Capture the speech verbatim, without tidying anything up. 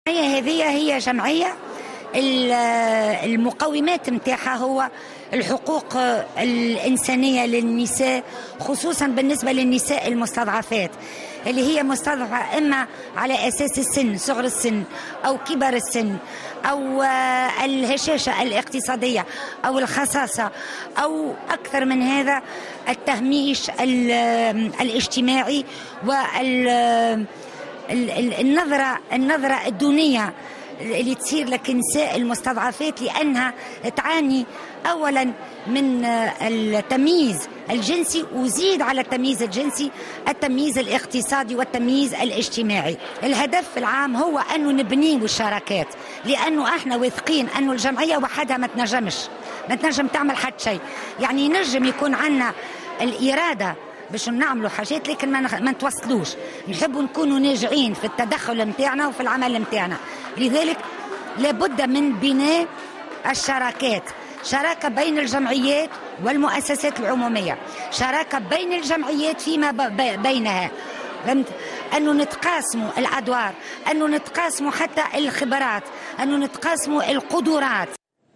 هي هذه هي جمعية المقومات نتاعها هو الحقوق الإنسانية للنساء، خصوصا بالنسبة للنساء المستضعفات اللي هي مستضعفة إما على أساس السن، صغر السن أو كبر السن أو الهشاشة الاقتصادية أو الخصاصة أو أكثر من هذا التهميش الاجتماعي والنظرة النظرة الدونية اللي تصير لك نساء المستضعفات، لأنها تعاني أولا من التمييز الجنسي، وزيد على التمييز الجنسي التمييز الاقتصادي والتمييز الاجتماعي. الهدف العام هو أنه نبنيه الشراكات، لأنه احنا واثقين أنه الجمعية وحدها ما تنجمش ما تنجم تعمل حد شيء. يعني نجم يكون عنا الإرادة باش نعملوا حاجات لكن ما نتوصلوش، نحبوا نكونوا ناجعين في التدخل متاعنا وفي العمل متاعنا. لذلك لابد من بناء الشراكات، شراكة بين الجمعيات والمؤسسات العمومية، شراكة بين الجمعيات فيما بينها، فهمت؟ أنه نتقاسموا الأدوار، أنه نتقاسموا حتى الخبرات، أنه نتقاسموا القدرات.